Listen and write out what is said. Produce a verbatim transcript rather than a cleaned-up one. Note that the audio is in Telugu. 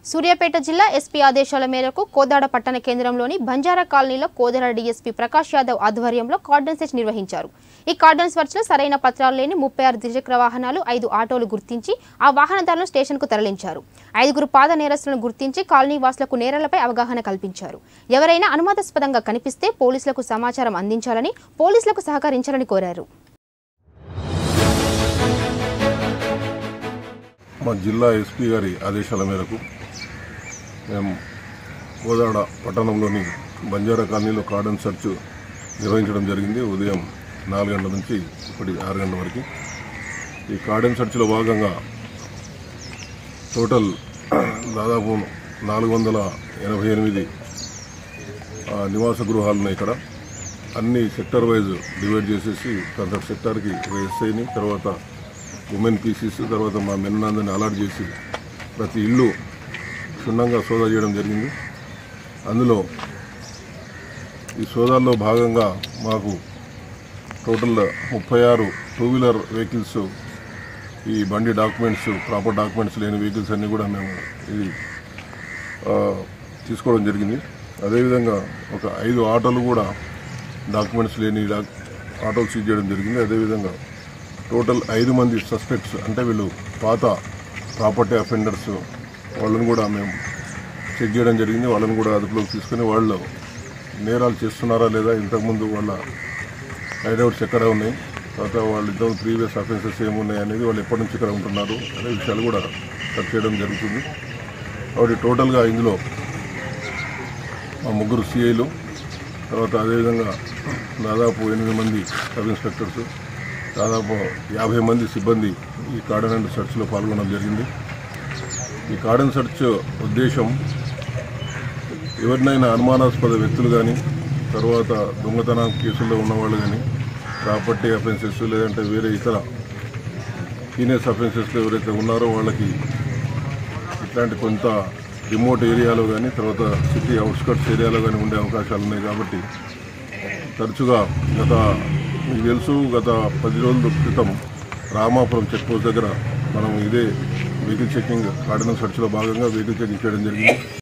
సూర్యాపేట జిల్లా ఎస్పీ ఆదేశాల మేరకు కోదాడ పట్టణ కేంద్రంలోని బంజారా కాలనీలో కోదాడ డీఎస్పీ ప్రకాష్ యాదవ్ ఆధ్వర్యంలో కార్డన్ సెర్చ్ నిర్వహించారు। ఈ కార్డన్ సెర్చ్ లో సరైన పత్రాలు లేని ముప్పై ఆరు ద్విచక్ర వాహనాలు, ఐదు ఆటోలు గుర్తించి ఆ వాహనదారులను స్టేషన్ కు తరలించారు। ఐదుగురు పాద నేరస్తులను గుర్తించి కాలనీ వాసులకు నేరాలపై అవగాహన కల్పించారు। ఎవరైనా అనుమానాస్పదంగా కనిపిస్తే పోలీసులకు సమాచారం అందించాలని, పోలీసులకు సహకరించాలని కోరారు। మా జిల్లా ఎస్పీ గారి ఆదేశాల మేరకు మేము కోదాడ పట్టణంలోని బంజారా కాలనీలో కార్డన్ సెర్చ్ నిర్వహించడం జరిగింది। ఉదయం నాలుగు గంటల నుంచి ఇప్పటి ఆరు గంటల వరకు ఈ కార్డన్ సెర్చ్లో భాగంగా టోటల్ దాదాపు నాలుగు వందల ఎనభై ఎనిమిది నివాస గృహాలు ఉన్నాయి। ఇక్కడ అన్ని సెక్టర్ వైజ్ డివైడ్ చేసేసి ప్రతి సెక్టార్కి ఎస్ఐని, తర్వాత ఉమెన్ పీసీస్, తర్వాత మా మెన్నందరిని అలర్ట్ చేసి ప్రతి ఇల్లు క్షుణ్ణంగా సోదా చేయడం జరిగింది। అందులో ఈ సోదాల్లో భాగంగా మాకు టోటల్ ముప్పై ఆరు టూ వీలర్ వెహికల్స్, ఈ బండి డాక్యుమెంట్స్, ప్రాపర్ డాక్యుమెంట్స్ లేని వెహికల్స్ అన్నీ కూడా మేము ఇది తీసుకోవడం జరిగింది। అదేవిధంగా ఒక ఐదు ఆటోలు కూడా డాక్యుమెంట్స్ లేని ఆటోలు సీజ్ చేయడం జరిగింది। అదేవిధంగా టోటల్ ఐదు మంది సస్పెక్ట్స్, అంటే వీళ్ళు పాత ప్రాపర్టీ అఫెండర్స్, వాళ్ళని కూడా మేము చెక్ చేయడం జరిగింది। వాళ్ళని కూడా అదుపులోకి తీసుకుని వాళ్ళు నేరాలు చేస్తున్నారా లేదా, ఇంతకుముందు వాళ్ళ హైడౌట్స్ ఎక్కడ ఉన్నాయి, తర్వాత వాళ్ళు ఇంతకు ప్రీవియస్ అఫెన్సెస్ ఏమున్నాయి అనేది, వాళ్ళు ఎప్పటి నుంచి ఇక్కడ ఉంటున్నారు అనే విషయాలు కూడా సెర్చ్ చేయడం జరుగుతుంది। కాబట్టి టోటల్గా ఇందులో మా ముగ్గురు సిఐలు, తర్వాత అదేవిధంగా దాదాపు ఎనిమిది మంది సబ్ ఇన్స్పెక్టర్స్, దాదాపు యాభై మంది సిబ్బంది ఈ కార్డన్ సెర్చ్లో పాల్గొనడం జరిగింది। ఈ కార్డన్ సెర్చ్ ఉద్దేశం ఎవరినైనా అనుమానాస్పద వ్యక్తులు కానీ, తర్వాత దొంగతనం కేసుల్లో ఉన్నవాళ్ళు కానీ, ప్రాపర్టీ అఫెన్సెస్ లేదంటే వేరే ఇతర హీనియస్ అఫెన్సెస్లో ఎవరైతే ఉన్నారో వాళ్ళకి ఇట్లాంటి కొంత రిమోట్ ఏరియాలో కానీ, తర్వాత సిటీ అవుట్స్కట్స్ ఏరియాలో కానీ ఉండే అవకాశాలు ఉన్నాయి। కాబట్టి తరచుగా గత మీకు తెలుసు గత పది రోజుల క్రితం రామాపురం చెక్ పోస్ట్ దగ్గర మనం ఇదే వెహికల్ చెకింగ్ కార్డన్ సెర్చ్లో భాగంగా వెహికల్ చెకింగ్ చేయడం జరిగింది।